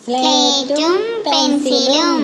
Slatum Pencilum.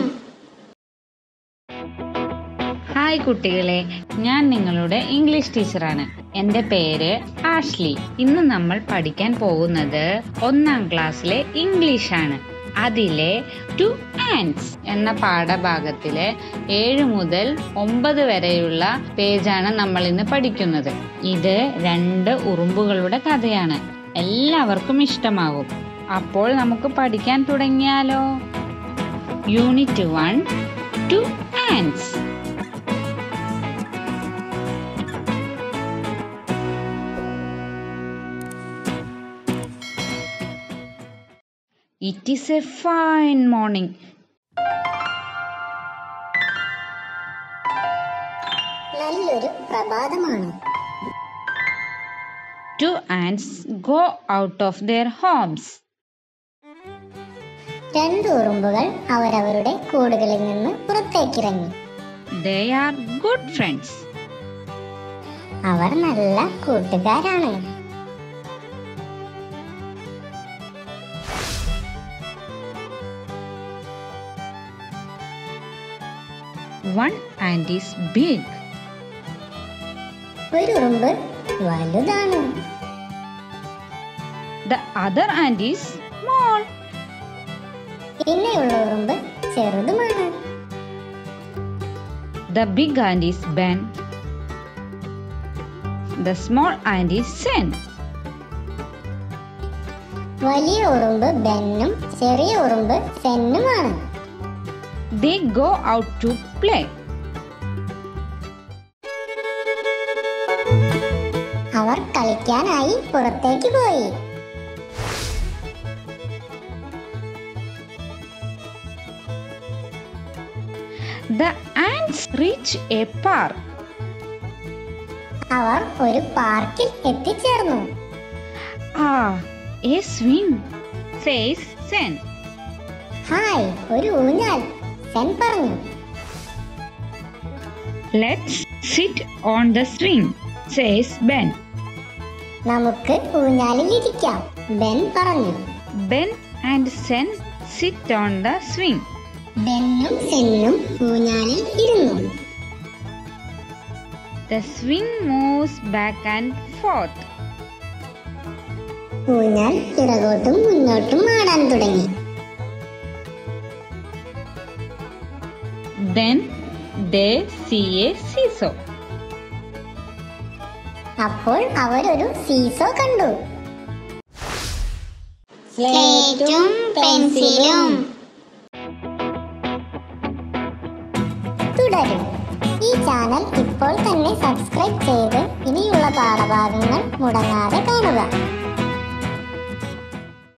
Hi കുട്ടികളെ, ഞാൻ നിങ്ങളുടെ ഇംഗ്ലീഷ് ടീച്ചറാണ്. എൻ്റെ പേര് ആഷ്ലി. ഇന്ന് നമ്മൾ പഠിക്കാൻ പോകുന്നത് 1ാം ക്ലാസ്സിലെ ഇംഗ്ലീഷാണ്. അതിലെ 2 ants എന്ന പാഠഭാഗത്തിലെ 7 മുതൽ 9 വരെയുള്ള പേജാണ് നമ്മൾ ഇന്ന് പഠിക്കുന്നത്. ഇത് 2 ഉറുമ്പുകളുടെ കഥയാണ്. എല്ലാവർക്കും ഇഷ്ടമാകും. അപ്പോൾ നമുക്ക് പഠിക്കാൻ തുടങ്ങിയാലോ? Unit 1 2 ants. It is a fine morning. നല്ലൊരു പ്രഭാതമാണ്. 2 ants go out of their homes. 2 ഉറുമ്പുകൾ അവരവരുടെ കൂടുകളിൽ നിന്ന് പുറത്തേക്കിറങ്ങി. They are good friends. അവർ നല്ല കൂട്ടുകാരാണ്. One ant is big. ഒരു ഉറുമ്പ് വലുതാണ്. The other ant is small. പിന്നെയുള്ള ഉറുമ്പ് ചെറുതുമാണ്. The big ant is Ben. The small ant is Sen. വലിയ ഉറുമ്പ് ബെന്നും ചെറിയ ഉറുമ്പ് സെന്നുമാണ്. They go out to play. അവർ കളിക്കാനായി പുറത്തേക്ക് പോയി. The ants reach a park. അവർ ഒരു പാർക്കിൽ എത്തിച്ചേർന്നു. Ah, a swing, says Sen. Hi, ഒരു ഊഞ്ഞാൽ, സെൻ പറഞ്ഞു. Let's sit on the swing, says Ben. നമുക്ക് ഊഞ്ഞാലിൽ ഇരിക്കാം, ബെൻ പറഞ്ഞു. Ben and Sen sit on the swing. ബെന്നും സെന്നും ഊഞ്ഞാലിൽ ഇരുന്നു. The swing moves back and forth. ഊഞ്ഞാൽ പിറകോട്ടും മുന്നോട്ടും ആടാൻ തുടങ്ങി. Then they see a seesaw. അപ്പോൾ അവരൊരു സീസോ കണ്ടു. സ്ലേറ്റും പെൻസിലും. തുടരും. ഈ ചാനൽ ഇപ്പോൾ തന്നെ സബ്സ്ക്രൈബ് ചെയ്ത് ഇനിയുള്ള പാഠഭാഗങ്ങൾ മുടങ്ങാതെ കാണുക.